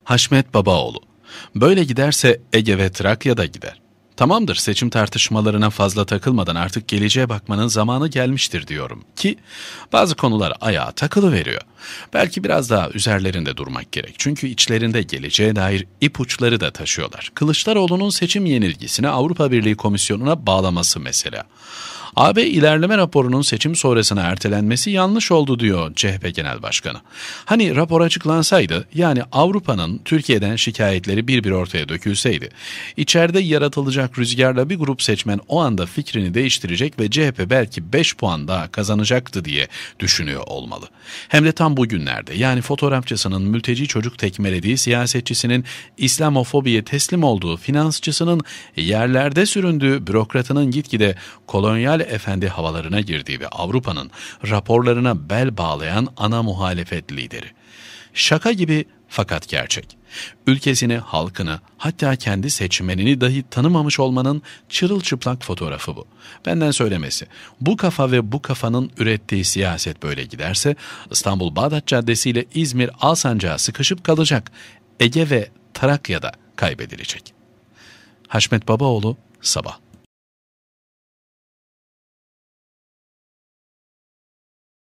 Haşmet Babaoğlu. Böyle giderse Ege ve Trakya'da gider. Tamamdır, seçim tartışmalarına fazla takılmadan artık geleceğe bakmanın zamanı gelmiştir diyorum ki bazı konular ayağa takılıveriyor. Belki biraz daha üzerlerinde durmak gerek. Çünkü içlerinde geleceğe dair ipuçları da taşıyorlar. Kılıçdaroğlu'nun seçim yenilgisini Avrupa Birliği Komisyonu'na bağlaması mesela. AB ilerleme raporunun seçim sonrasına ertelenmesi yanlış oldu diyor CHP Genel Başkanı. Hani rapor açıklansaydı, yani Avrupa'nın Türkiye'den şikayetleri bir bir ortaya dökülseydi, içeride yaratılacak rüzgarla bir grup seçmen o anda fikrini değiştirecek ve CHP belki 5 puan daha kazanacaktı diye düşünüyor olmalı. Hem de tam bugünlerde, yani fotoğrafçısının mülteci çocuk tekmelediği, siyasetçisinin İslamofobiye teslim olduğu, finansçısının yerlerde süründüğü, bürokratının gitgide kolonyal efendi havalarına girdiği ve Avrupa'nın raporlarına bel bağlayan ana muhalefet lideri. Şaka gibi fakat gerçek. Ülkesini, halkını, hatta kendi seçmenini dahi tanımamış olmanın çırılçıplak fotoğrafı bu. Benden söylemesi. Bu kafa ve bu kafanın ürettiği siyaset böyle giderse İstanbul Bağdat Caddesi ile İzmir Alsancak'a sıkışıp kalacak. Ege ve Trakya'da kaybedilecek. Haşmet Babaoğlu, Sabah.